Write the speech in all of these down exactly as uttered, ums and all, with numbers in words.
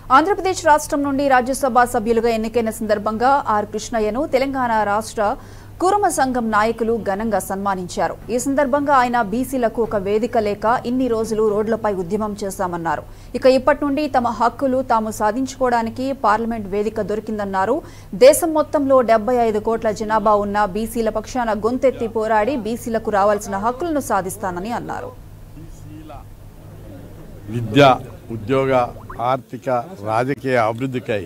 ఆంధ్రప్రదేశ్ రాష్ట్రం నుండి రాజ్యసభ సభ్యులుగా ఎన్నికైన సందర్భంగా ఆర్ కృష్ణయ్యను తెలంగాణ రాష్ట్ర కురుమ సంఘం నాయకులు ఘనంగా సన్మానించారు। ఈ సందర్భంగా ఆయన బీసీలకు ఒక వేదిక లేక ఇన్ని రోజులు రోడ్లపై ఉద్యమం చేశామన్నారు। ఇక ఇప్పటి నుండి తమ హక్కులు తాము సాధించుకోవడానికి పార్లమెంట్ వేదిక దొరికిందన్నారు। దేశం మొత్తంలో డెబ్బై ఐదు కోట్ల జనాభా ఉన్న బీసీల పక్షాన గొంతెత్తి పోరాడి బీసీలకు రావాల్సిన హక్కులను సాధిస్తానని అన్నారు। విద్య, ఉద్యోగ, ఆర్థిక, రాజకీయ అభివృద్ధికై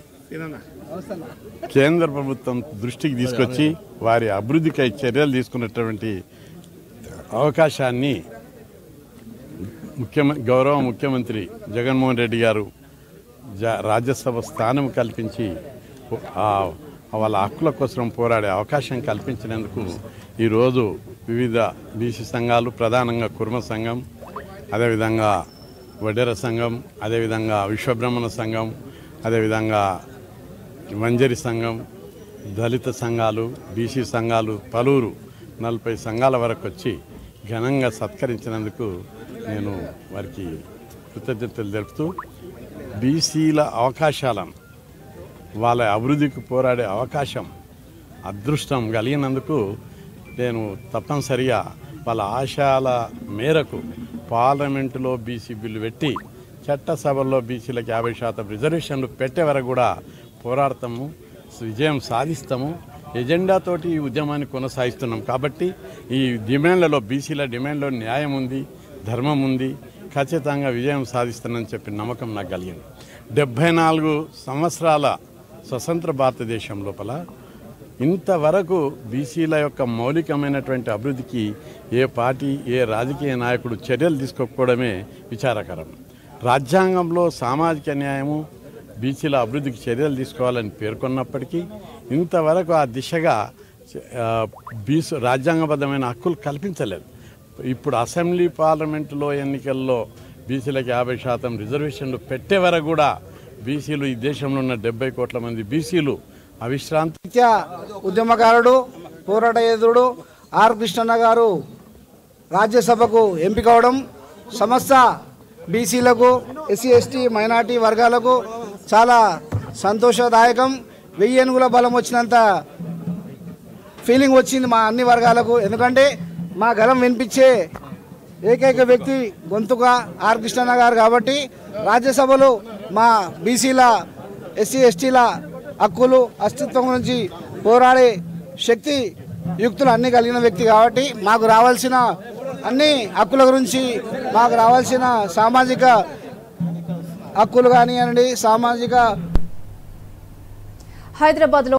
కేంద్ర ప్రభుత్వం దృష్టికి తీసుకొచ్చి వారి అభివృద్ధికై చర్యలు తీసుకున్నటువంటి అవకాశాన్ని ముఖ్యమంత్రి గౌరవ ముఖ్యమంత్రి జగన్మోహన్ రెడ్డి గారు రాజ్యసభ స్థానం కల్పించి వాళ్ళ హక్కుల కోసం పోరాడే అవకాశం కల్పించినందుకు ఈరోజు వివిధ బీసీ సంఘాలు, ప్రధానంగా కుర్మ సంఘం, అదేవిధంగా వడ్డెర సంఘం, అదేవిధంగా విశ్వబ్రహ్మణ సంఘం, అదేవిధంగా మంజరి సంఘం, దళిత సంఘాలు, బీసీ సంఘాలు, పలువురు నలభై సంఘాల వరకు వచ్చి ఘనంగా సత్కరించినందుకు నేను వారికి కృతజ్ఞతలు తెలుపుతూ బీసీల అవకాశాలను, వాళ్ళ అభివృద్ధికి పోరాడే అవకాశం, అదృష్టం కలిగినందుకు నేను తప్పనిసరిగా వాళ్ళ ఆశయాల మేరకు పార్లమెంటులో బీసీ బిల్లు పెట్టి చట్టసభల్లో బీసీలకు యాభై శాతం రిజర్వేషన్లు పెట్టే వరకు కూడా పోరాడతాము, విజయం సాధిస్తాము ఎజెండాతోటి ఈ ఉద్యమాన్ని కొనసాగిస్తున్నాం। కాబట్టి ఈ డిమాండ్లలో, బీసీల డిమాండ్లో న్యాయం ఉంది, ధర్మం ఉంది, ఖచ్చితంగా విజయం సాధిస్తానని చెప్పి నమ్మకం నాకు కలిగింది। డెబ్భై నాలుగు సంవత్సరాల స్వతంత్ర భారతదేశం లోపల ఇంతవరకు బీసీల యొక్క మౌలికమైనటువంటి అభివృద్ధికి ఏ పార్టీ, ఏ రాజకీయ నాయకుడు చర్యలు తీసుకోకపోవడమే విచారకరం। రాజ్యాంగంలో సామాజిక న్యాయము, బీసీల అభివృద్ధికి చర్యలు తీసుకోవాలని పేర్కొన్నప్పటికీ ఇంతవరకు ఆ దిశగా బీసీ రాజ్యాంగబద్ధమైన హక్కులు కల్పించలేదు। ఇప్పుడు అసెంబ్లీ, పార్లమెంటులో ఎన్నికల్లో బీసీలకు యాభై శాతం రిజర్వేషన్లు పెట్టే వరకు కూడా బీసీలు, ఈ దేశంలో ఉన్న డెబ్బై కోట్ల మంది బీసీలు అవిశ్రాంతి ఉద్యమకారుడు, పోరాట యోధుడు ఆర్ కృష్ణన్న గారు రాజ్యసభకు ఎంపిక అవడం సమస్త బీసీలకు, ఎస్సీ ఎస్టీ మైనార్టీ వర్గాలకు చాలా సంతోషదాయకం। వెయ్యి ఏనుగుల బలం వచ్చినంత ఫీలింగ్ వచ్చింది మా అన్ని వర్గాలకు। ఎందుకంటే మా గలం వినిపించే ఏకైక వ్యక్తి గొంతుగా ఆర్ కృష్ణన్న గారు కాబట్టి రాజ్యసభలో మా బీసీల, ఎస్సీ ఎస్టీల హక్కులు, అస్తిత్వం గురించి పోరాడే శక్తి, యుక్తులు అన్నీ కలిగిన వ్యక్తి కాబట్టి మాకు రావాల్సిన అన్ని హక్కుల గురించి, మాకు రావాల్సిన సామాజిక హక్కులు కానివ్వండి, సామాజిక హైదరాబాద్